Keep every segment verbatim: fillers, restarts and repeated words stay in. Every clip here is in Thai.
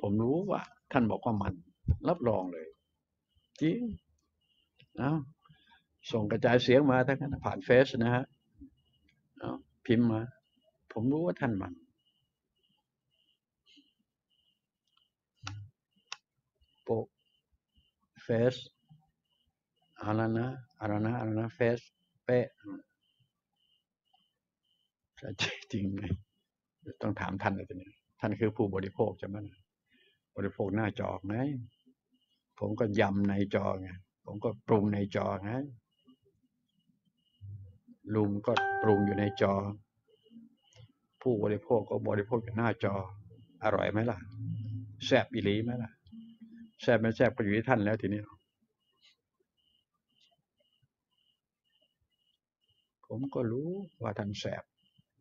ผมรู้ว่าท่านบอกว่ามันรับรองเลยจริงนะส่งกระจายเสียงมาทั้งนั้นผ่านเฟซนะฮะพิมพ์มาผมรู้ว่าท่านมันโปเฟซอะไรนะอะไรนะอะไรนะเฟซเป๊ะจริงไหมต้องถามท่านเลยทีนี้ท่านคือผู้บริโภคใช่ไหมบริโภคหน้าจอไงผมก็ยำในจอไงผมก็ปรุงในจอไงลุงก็ปรุงอยู่ในจอผู้บริโภคก็บริโภคอยู่หน้าจออร่อยไหมล่ะแซ่บอีหลีไหมล่ะแซ่บไม่แซ่บก็อยู่ที่ท่านแล้วทีนี้ผมก็รู้ว่าท่านแซ่บ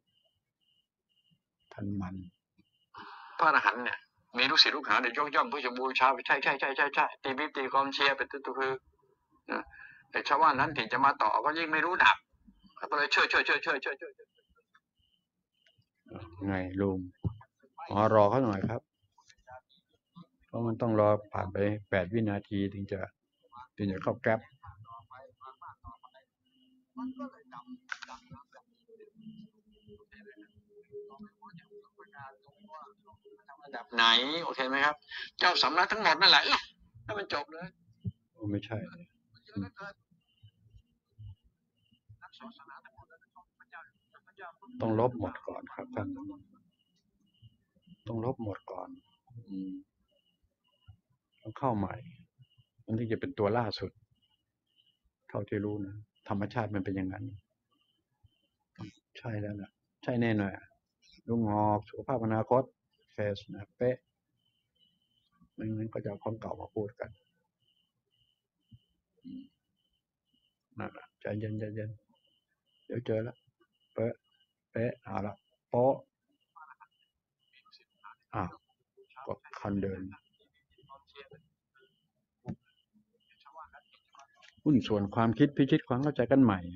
ท่านมันพระอรหันต์เนี่ยมีลูกศิษย์ลูกหาเนี่ยยกย่องเพื่อจะบูชาใช่ใช่ใช่ใช่ใช่ตีบีตีกองเชียร์เป็นตัวคือนะแต่ชาวบ้านนั้นที่จะมาต่อก็ยิ่งไม่รู้หนักก็เลยช่วยช่วยช่วยช่วยช่วยช่วยไงลุงอ๋อรอเขาหน่อยครับเพราะมันต้องรอผ่านไปแปดวินาทีถึงจะถึงจะเข้าแก๊ประดับไหนโอเคไหมครับเจ้าสำนักทั้งหมดนั่นแหละให้มันจบเลยไม่ใช่ต้องลบหมดก่อนครับท่านต้องลบหมดก่อนต้องเข้าใหม่มันถึงจะเป็นตัวล่าสุดเท่าที่รู้นะธรรมชาติมันเป็นอย่างนั้นใช่แล้วนะใช่แน่นอนลุงหอกสุขภาพอนาคตเฟสนะเป๊ะไม่งั้นก็จะเอาของเก่ามาพูดกันนั่นแหละใจเย็นใจเย็นเดี๋ยวเจอแล้วเป๊ะเป๊ะเอาละโป๊ะอ่ะก็คันเดินหุ้นส่วนความคิดพิชิตความเข้าใจกันใหม่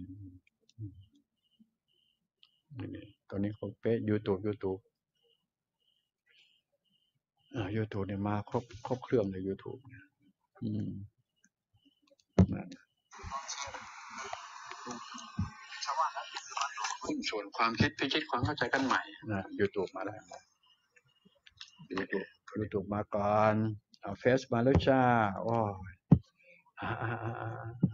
ตอนนี้เขาเป๊ะยูทูบยูทูบอ่ายูทูบเนี่ยมาครบครบเครื่องเลยยูทูบอืมหุ้นส่วนความคิดพิชิตความเข้าใจกันใหม่นะยูทูบมาแล้วยูทูบยูทูบมาก่อนเอาเฟซมาแล้วจ้าโอ้อ่าอ่าอ่า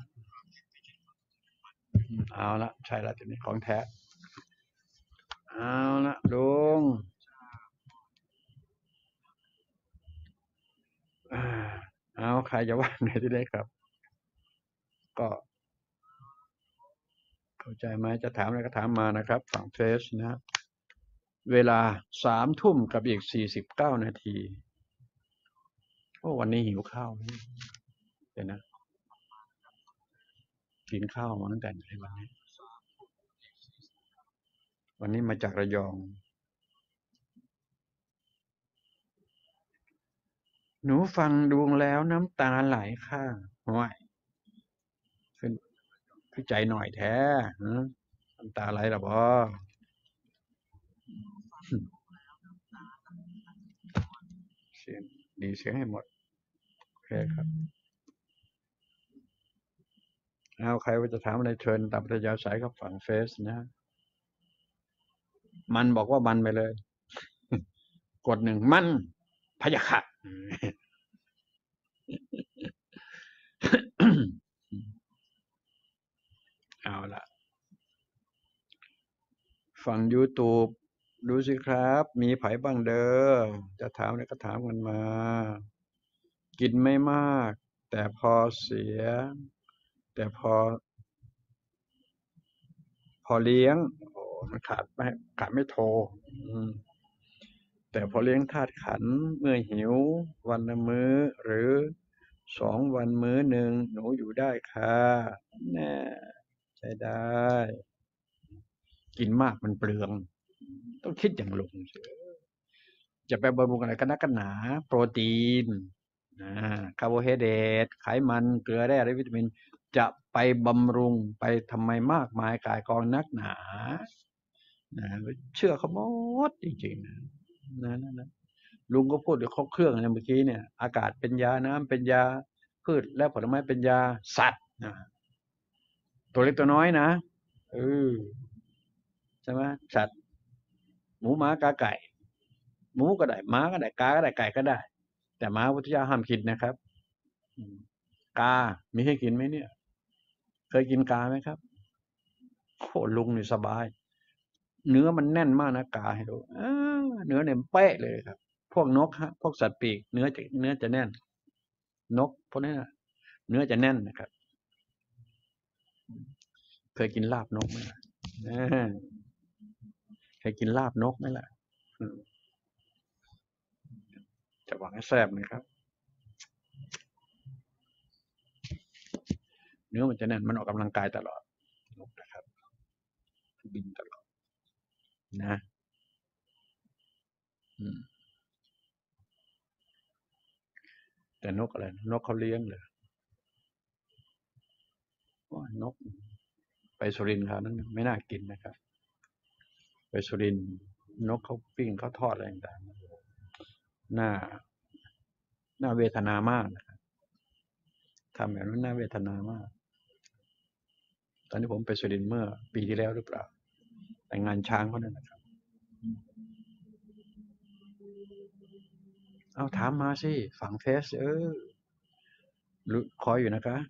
เอาละใช่ละทีนี้ของแท้เอาละลุงเอาใครจะว่าไงที่ได้ครับก็เข้าใจไหมจะถามอะไรก็ถามมานะครับฝั่งเฟซนะเวลาสามทุ่มกับอีกสี่สิบเก้านาทีโอ้วันนี้หิวข้าวเดี๋ยวนะกินข้าวมาตั้งแต่ไหนวันนี้วันนี้มาจากระยองหนูฟังดวงแล้วน้ำตาไหลข้างห้วยขึ้นขึ้นใจหน่อยแท้น้ำตาไหลหรอบอเสียงดีเสียงให้หมดโอเคครับเอาใครว่าจะถามอะไรเชิญตามปัญญาสายกับฝั่งเฟซนะมันบอกว่ามันไปเลยกดหนึ่งมันพยาค่ะเอาละฝั่ง YouTube ดูสิครับมีไผบ้างเด้อจะถามอะไรก็ถามกันมากินไม่มากแต่พอเสียแต่พอพอเลี้ยงโอ้มันขาดไม่ขาดไม่โทรแต่พอเลี้ยงธาตุขันธ์เมื่อหิววันละมื้อหรือสองวันมื้อหนึ่งหนูอยู่ได้ค่ะแน่ใช้ได้กินมากมันเปลืองต้องคิดอย่างลุงจะไปบำรุงอะไรกันนักกันหนาโปรตีนคาร์โบไฮเดรตไขมันเกลือแร่และวิตามินจะไปบำรุงไปทำไมมากมายกายกองนักหนานะเชื่อเขาหมดจริงๆนะนะนะลุงก็พูดด้วยครบเครื่องเนี่ยเมื่อกี้เนี่ยอากาศเป็นยาน้ำเป็นยาพืชและผลไม้เป็นยาสัตว์นะตัวเล็กตัวน้อยนะเออใช่ไหมสัตว์หมูหมากาไก่หมูก็ได้หมาก็ได้กาก็ได้ไก่ก็ได้แต่หมาพุทธเจ้าห้ามกินนะครับกามีให้กินไหมเนี่ยเคยกินกาไหมครับโอ้ลุงนี่สบายเนื้อมันแน่นมากนะกาให้ดูเนื้อเนี่ยเป๊ะเลยครับพวกนกฮะพวกสัตว์ปีกเนื้อจะเนื้อจะแน่นนกพวกนี้เนื้อจะแน่นนะครับเคยกินลาบนกไหมล่ะเคยกินลาบนกไหมล่ะจะหวังให้แซ่บนะครับเนื้อมันจะแน่นมันออกกำลังกายตลอดนกนะครับบินตลอดนะแต่นกอะไรนกเขาเลี้ยงเลยนกไปสุรินทร์ครับนั้นไม่น่ากินนะครับไปสุรินทร์นกเขาปิ้งเขาทอดอะไรต่างๆน่าน่าเวทนามากนะครับทำแบบนั้นน่าเวทนามากตอนนี้ผมไปสุรินทร์เมื่อปีที่แล้วหรือเปล่าแต่งานช้างเขานั่นนะครับเอาถามมาสิฝังเทสเออคอยอยู่นะคะ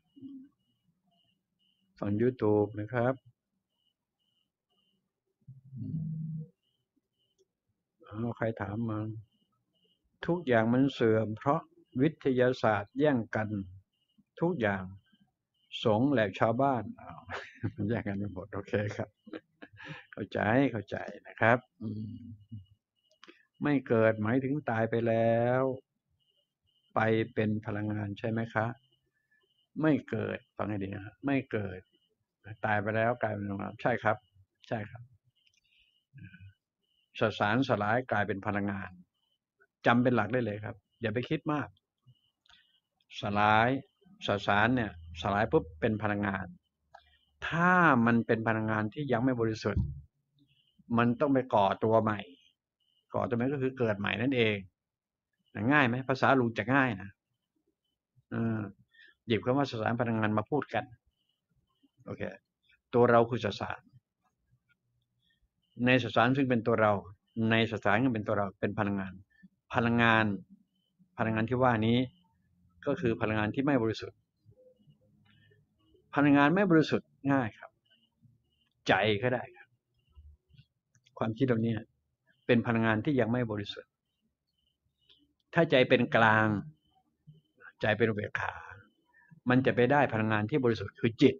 ฝั่ง YouTube นะครับเอาใครถามมาทุกอย่างมันเสื่อมเพราะวิทยาศาสตร์แย่งกันทุกอย่างสงฆ์และชาวบ้านแย่งกันไปหมดโอเคครับเข้าใจเข้าใจนะครับไม่เกิดหมายถึงตายไปแล้วไปเป็นพลังงานใช่ไหมคะไม่เกิดฟังให้ดีนะไม่เกิดตายไปแล้วกลายเป็นพลังงานใช่ครับใช่ครับสสารสลายกลายเป็นพลังงานจำเป็นหลักได้เลยครับอย่าไปคิดมากสลายสสารเนี่ยสลายปุ๊บเป็นพลังงานถ้ามันเป็นพลังงานที่ยังไม่บริสุทธิ์มันต้องไปก่อตัวใหม่ก่อตัวใหม่ก็คือเกิดใหม่นั่นเองง่ายไหมภาษาลุงจะง่ายนะหยิบคำว่าสสารพลังงานมาพูดกันโอเคตัวเราคือสสารในสสารซึ่งเป็นตัวเราในสสารซึ่งเป็นตัวเราเป็นพลังงานพลังงานพลังงานที่ว่านี้ก็คือพลังงานที่ไม่บริสุทธิ์พลังงานไม่บริสุทธิ์ง่ายครับใจก็ได้ครับความคิดเหล่านี้เป็นพลังงานที่ยังไม่บริสุทธิ์ถ้าใจเป็นกลางใจเป็นอุเบกขามันจะไปได้พลังงานที่บริสุทธิ์คือจิต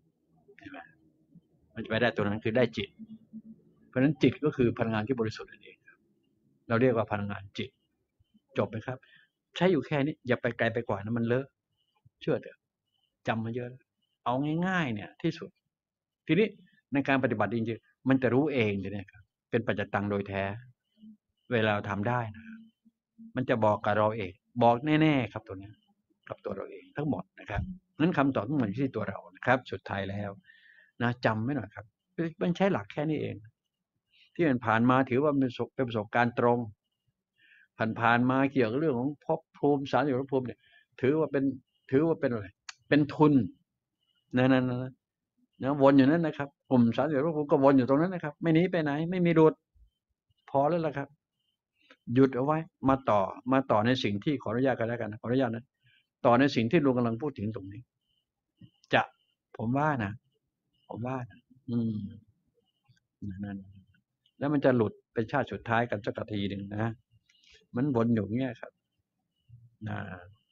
มันจะไปได้ตัวนั้นคือได้จิตเพราะฉะนั้นจิตก็คือพลังงานที่บริสุทธิ์นั่นเองเราเรียกว่าพลังงานจิตจบไหมครับใช้อยู่แค่นี้อย่าไปไกลไปกว่านั้นมันเลอะเชื่อเถอะจำมาเยอะเอาง่ายๆเนี่ยที่สุดทีนี้ในการปฏิบัติจริงๆมันจะรู้เองเลยนะครับเป็นปัจจตังโดยแท้เวลาเราทำได้นะมันจะบอกกับเราเองบอกแน่ๆครับตัวนี้กับตัวเราเองทั้งหมดนะครับนั้นคำตอบทั้งหมดอยู่ที่ตัวเรานะครับสุดท้ายแล้วนะจำไว้หน่อยครับมันใช้หลักแค่นี้เองที่มันผ่านมาถือว่าเป็นเป็นประสบการณ์ตรงผ่านๆมาเกี่ยวกับเรื่องของภพภูมิสารอยู่ภพภูมิเนี่ยถือว่าเป็นถือว่าเป็นอะไรเป็นทุนนั่นๆๆนะวนอยู่นั้นนะครับกลุ่มสารอยู่ภพภูมิก็วนอยู่ตรงนั้นนะครับไม่หนีไปไหนไม่มีหลุดพอแล้วล่ะครับหยุดเอาไว้มาต่อมาต่อในสิ่งที่ขออนุญาตกันแล้วกันขออนุญาตนะต่อในสิ่งที่ลุงกำลังพูดถึงตรงนี้จะผมว่านะผมว่านะอืมนั่นแล้วมันจะหลุดเป็นชาติสุดท้ายกันสักทีหนึ่งนะมันวนอยู่เงี้ยครับนะ